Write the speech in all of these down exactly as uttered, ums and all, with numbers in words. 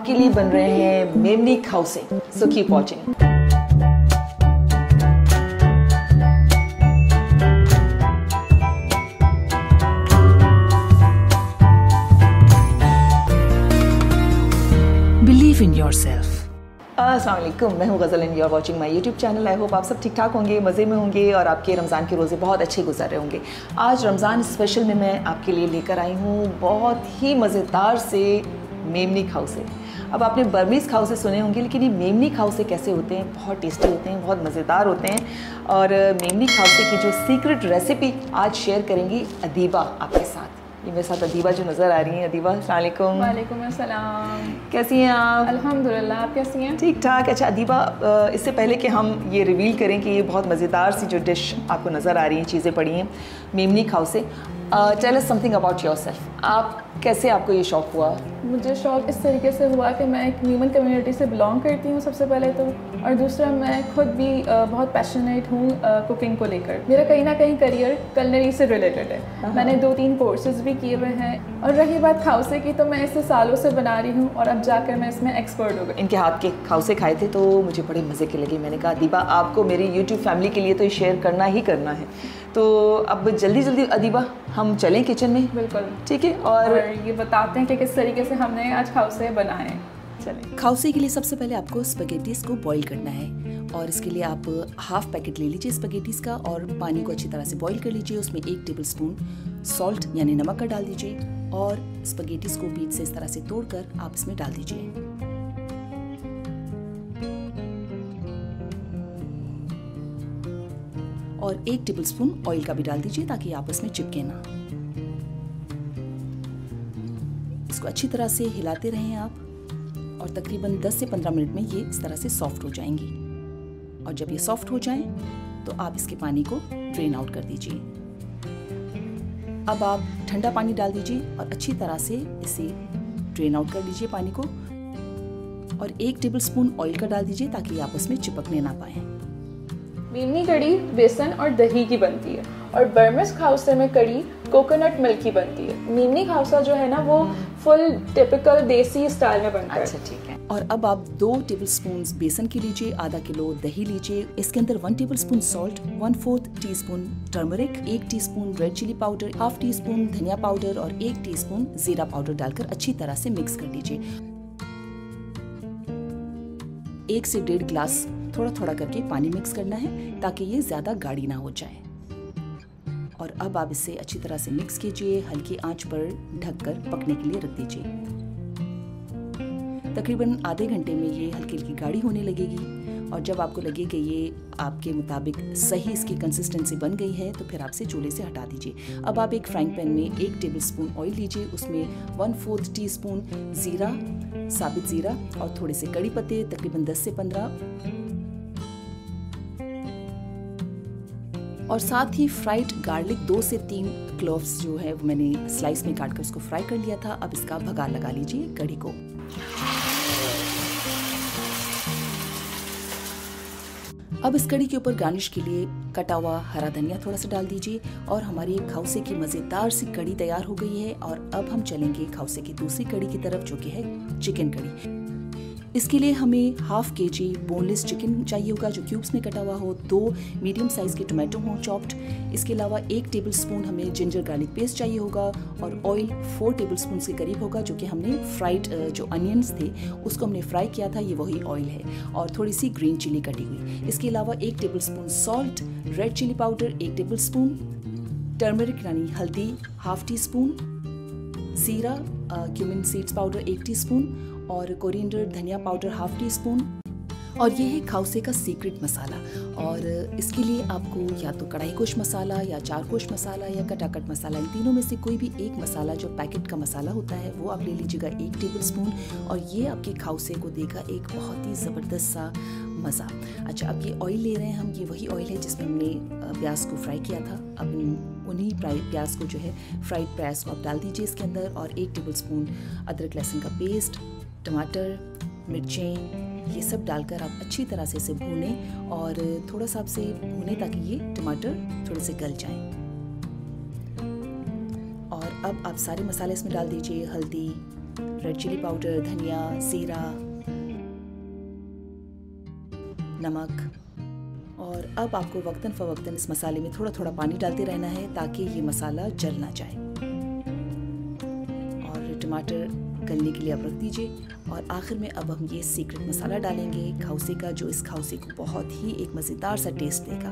आपके लिए बन रहे हैं मेमनी खाउसे, so keep watching. Believe in yourself. अस्सलाम वालेकुम, मैं हूँ Ghazal and you are watching my YouTube channel. I hope आप सब ठीक ठाक होंगे, मज़े में होंगे और आपके रमज़ान के रोज़े बहुत अच्छे गुजर रहे होंगे। आज रमज़ान स्पेशल में मैं आपके लिए लेकर आई हूँ बहुत ही मज़ेदार से मेमनी खाउसे। अब आपने बर्मीज़ खाउसे सुने होंगे, लेकिन ये मेमनी खाउसे कैसे होते हैं? बहुत टेस्टी होते हैं, बहुत मज़ेदार होते हैं। और मेमनी खाउसे की जो सीक्रेट रेसिपी आज शेयर करेंगी अदीबा आपके साथ। ये मेरे साथ अदीबा जो नज़र आ रही हैं। अदीबा अस्सलाम वालेकुम। वालेकुम अस्सलाम। कैसी हैं आप? अल्हम्दुलिल्लाह, आप कैसी हैं? ठीक ठाक। अच्छा अदीबा, इससे पहले कि हम ये रिवील करें कि ये बहुत मज़ेदार सी जो डिश आपको नज़र आ रही हैं, चीज़ें पड़ी हैं मेमनी खाउसे, tell us something about yourself. आप कैसे, आपको ये शौक़ हुआ? मुझे शौक़ इस तरीके से हुआ कि मैं एक ह्यूमन कम्युनिटी से बिलोंग करती हूँ सबसे पहले तो, और दूसरा मैं खुद भी uh, बहुत पैशनेट हूँ कुकिंग को लेकर। मेरा कहीं ना कहीं करियर कलनरी से रिलेटेड है। मैंने दो तीन कोर्सेज भी किए हुए हैं। और रही बात खाउसे की, तो मैं इसे सालों से बना रही हूँ और अब जाकर मैं इसमें एक्सपर्ट हो गई। इनके हाथ के खाउसे खाए थे तो मुझे बड़े मज़े के लगे। मैंने कहा अदीबा आपको मेरी यूट्यूब फैमिली के लिए तो ये शेयर करना ही करना है। तो अब जल्दी जल्दी अदीबा हम चलें किचन में। बिल्कुल ठीक है, और, और ये बताते हैं कि किस तरीके से हमने आज खाउसे बनाए। चलें। खाउसे के लिए सबसे पहले आपको स्पैगेटीज़ को बॉईल करना है और इसके लिए आप हाफ पैकेट ले लीजिए स्पैगेटीज़ का और पानी को अच्छी तरह से बॉईल कर लीजिए। उसमें एक टेबल स्पून सॉल्ट यानी नमक का डाल दीजिए और स्पैगेटीज़ को बीच से इस तरह से तोड़कर आप इसमें डाल दीजिए। और एक टेबल स्पून ऑयल का भी डाल दीजिए ताकि आपस में चिपके ना। इसको अच्छी तरह से हिलाते रहें आप और तकरीबन दस से पंद्रह मिनट में ये इस तरह से सॉफ्ट हो जाएंगी। और जब ये सॉफ्ट हो जाएं तो आप इसके पानी को ड्रेन आउट कर दीजिए। अब आप ठंडा पानी डाल दीजिए और अच्छी तरह से इसे ड्रेन आउट कर लीजिए पानी को। और एक टेबल स्पून ऑयल का डाल दीजिए ताकि आपस में चिपकने ना पाए। मेमनी कड़ी बेसन और दही की बनती है और बर्मीज़ खाउसे में कड़ी कोकोनट मिल्क की बनती है। मेमनी खाउसा जो है ना वो फुल टिपिकल देसी स्टाइल में बनता है। अच्छा ठीक है। और अब आप दो टेबल स्पून बेसन की लीजिए, आधा किलो दही लीजिए। इसके अंदर one tablespoon salt, one fourth teaspoon turmeric, एक teaspoon red chilli powder, half teaspoon धनिया पाउडर और एक टीस्पून जीरा पाउडर डालकर अच्छी तरह से मिक्स कर लीजिए। एक से डेढ़ गिलास थोड़ा थोड़ा करके पानी मिक्स करना है ताकि ये ज्यादा गाढ़ी ना हो जाए। और अब आप इसे अच्छी तरह से मिक्स कीजिए, हल्की आंच पर ढककर पकने के लिए रख दीजिए। तकरीबन आधे घंटे में ये हल्की हल्की गाढ़ी होने लगेगी और जब आपको लगे कि ये आपके मुताबिक सही इसकी कंसिस्टेंसी बन गई है तो फिर आप इसे चूल्हे से हटा दीजिए। अब आप एक फ्राइंग पैन में एक टेबल स्पून ऑयल लीजिए, उसमें वन फोर्थ टी स्पून ज़ीरा, साबित ज़ीरा और थोड़े से कड़ी पत्ते, तकरीबन दस से पंद्रह, और साथ ही फ्राइड गार्लिक दो से तीन क्लोव्स जो है वो मैंने स्लाइस में काटकर उसको फ्राई कर लिया था। अब इसका भगार लगा लीजिए कड़ी को। अब इस कड़ी के ऊपर गार्निश के लिए कटा हुआ हरा धनिया थोड़ा सा डाल दीजिए और हमारी खाउसे की मज़ेदार सी कड़ी तैयार हो गई है। और अब हम चलेंगे खाउसे की दूसरी कड़ी की तरफ जो कि है चिकन कड़ी। इसके लिए हमें हाफ के जी बोनलेस चिकन चाहिए होगा जो क्यूब्स में कटा हुआ हो, दो मीडियम साइज़ के टोमेटो हो चॉप्ड। इसके अलावा एक टेबल स्पून हमें जिंजर गार्लिक पेस्ट चाहिए होगा और ऑयल फोर टेबल स्पून के करीब होगा जो कि हमने फ्राइड जो अनियंस थे उसको हमने फ्राई किया था, ये वही ऑयल है। और थोड़ी सी ग्रीन चिली कटी हुई। इसके अलावा एक tablespoon salt, red chilli powder एक टेबल स्पून, टर्मरिक यानी हल्दी हाफ टी स्पून, जीरा क्यूमिन सीड्स पाउडर एक टी स्पून और कोरिएंडर धनिया पाउडर हाफ टी स्पून। और ये है खाउसे का सीक्रेट मसाला। और इसके लिए आपको या तो कढ़ाई गोश्त मसाला या चार गोश्त मसाला या कटाकट मसाला, इन तीनों में से कोई भी एक मसाला जो पैकेट का मसाला होता है वो आप ले लीजिएगा एक टेबल स्पून। और ये आपके खाउसे को देगा एक बहुत ही ज़बरदस्त सा मज़ा। अच्छा, अब ये ऑयल ले रहे हैं हम, ये वही ऑयल है जिसमें हमने प्याज को फ्राई किया था। अब उन्हीं प्याज को जो है फ्राइड प्याज को आप डाल दीजिए इसके अंदर और एक टेबल स्पून अदरक लहसुन का पेस्ट, टमाटर, मिर्चें, ये सब डालकर आप अच्छी तरह से इसे भूनें और थोड़ा सा आपसे भूनें ताकि ये टमाटर थोड़े से गल जाएं। और अब आप सारे मसाले इसमें डाल दीजिए, हल्दी, रेड चिली पाउडर, धनिया, जीरा, नमक। और अब आपको वक्तन फ़वक्तन इस मसाले में थोड़ा थोड़ा पानी डालते रहना है ताकि ये मसाला जल ना जाए। और टमाटर गलने के लिए अब रख दीजिए। और आखिर में अब हम ये सीक्रेट मसाला डालेंगे खाउसे का, जो इस खाउसे को बहुत ही एक मज़ेदार सा टेस्ट देगा।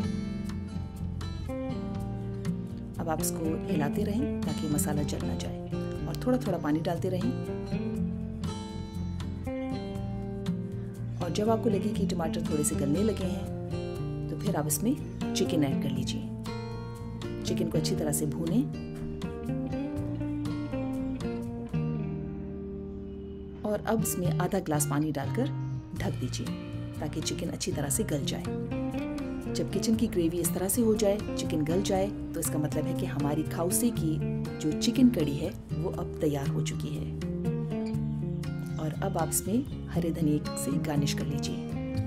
अब आप इसको हिलाते रहें ताकि मसाला जल ना जाए और थोड़ा थोड़ा पानी डालते रहें। और जब आपको लगे कि टमाटर थोड़े से गलने लगे हैं तो फिर आप इसमें चिकन ऐड कर लीजिए। चिकन को अच्छी तरह से भूनें और अब इसमें आधा ग्लास पानी डालकर ढक दीजिए ताकि चिकन अच्छी तरह से गल जाए। जब किचन की ग्रेवी इस तरह से हो जाए, चिकन गल जाए, तो इसका मतलब है कि हमारी खाउसे की जो चिकन कड़ी है वो अब तैयार हो चुकी है। और अब आप इसमें हरे धनिए से गार्निश कर लीजिए।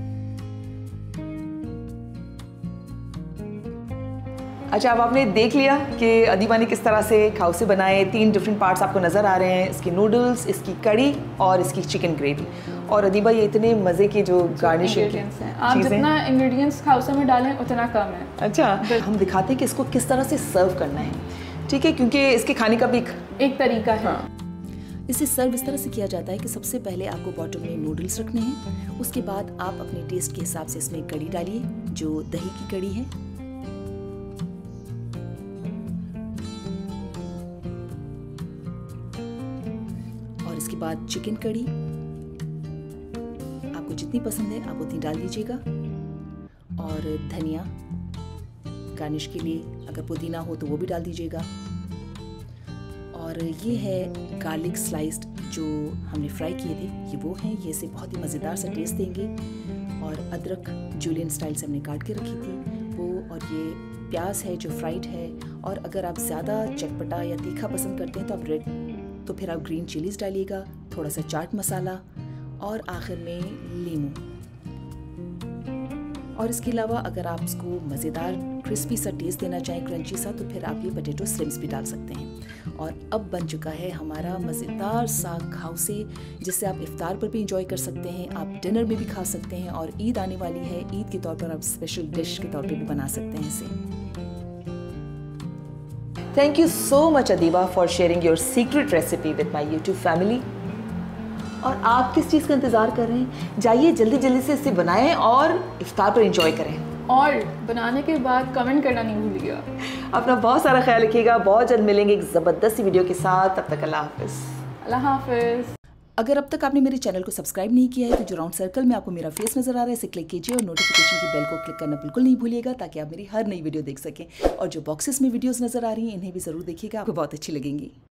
अच्छा, अब आपने देख लिया कि अदीबा ने किस तरह से खाउसे बनाए। तीन डिफरेंट पार्ट्स आपको नज़र आ रहे हैं, इसकी नूडल्स, इसकी कड़ी और इसकी चिकन ग्रेवी। और अदीबा ये इतने मज़े के जो गार्निशिंग हैं, आप जितना इंग्रेडिएंट्स खाउसे में डालें उतना कम है। अच्छा, हम दिखाते हैं कि इसको किस तरह से सर्व करना है, ठीक है, क्योंकि इसके खाने का भी एक, एक तरीका है। हाँ। इसे सर्व इस तरह से किया जाता है कि सबसे पहले आपको बॉटम में नूडल्स रखने हैं। उसके बाद आप अपने टेस्ट के हिसाब से इसमें कड़ी डालिए, जो दही की कड़ी है। और इसके बाद चिकन कड़ी, आपको जितनी पसंद है आप उतनी डाल दीजिएगा। और धनिया गार्निश के लिए, अगर पुदीना हो तो वो भी डाल दीजिएगा। और ये है गार्लिक स्लाइस्ड जो हमने फ्राई किए थे, ये वो हैं। ये इसे बहुत ही मज़ेदार सा टेस्ट देंगे। और अदरक जूलियन स्टाइल से हमने काट के रखी थी वो। और ये प्याज है जो फ्राइड है। और अगर आप ज़्यादा चटपटा या तीखा पसंद करते हैं तो आप रेड तो फिर आप ग्रीन चिलीज़ डालिएगा, थोड़ा सा चाट मसाला और आखिर में लीमू। और इसके अलावा अगर आप इसको मज़ेदार क्रिस्पी सा टेस्ट देना चाहें, क्रंची सा, तो फिर आप ये पोटैटो स्लिम्स भी डाल सकते हैं। और अब बन चुका है हमारा मज़ेदार सा खाउसे, जिससे आप इफ्तार पर भी इंजॉय कर सकते हैं, आप डिनर में भी खा सकते हैं। और ईद आने वाली है, ईद के तौर पर आप स्पेशल डिश के तौर पर भी बना सकते हैं इसे। Thank you so much Adiba for sharing your secret recipe with my YouTube family. और आप किस चीज़ का इंतज़ार कर रहे हैं? जाइए जल्दी जल्दी से इसे बनाएं और इफ्तार पर एंजॉय करें। और बनाने के बाद कमेंट करना नहीं भूलिएगा। अपना बहुत सारा ख्याल रखिएगा। बहुत जल्द मिलेंगे एक ज़बरदस्त सी वीडियो के साथ। तब तक अल्लाह हाफ़िज़। अल्लाह हाफ़िज़। अगर अब तक आपने मेरे चैनल को सब्सक्राइब नहीं किया है तो जो राउंड सर्कल में आपको मेरा फेस नजर आ रहा है इसे क्लिक कीजिए और नोटिफिकेशन की बेल को क्लिक करना बिल्कुल नहीं भूलिएगा ताकि आप मेरी हर नई वीडियो देख सकें। और जो बॉक्सेस में वीडियोस नजर आ रही हैं इन्हें भी ज़रूर देखिएगा, आपको बहुत अच्छी लगेंगी।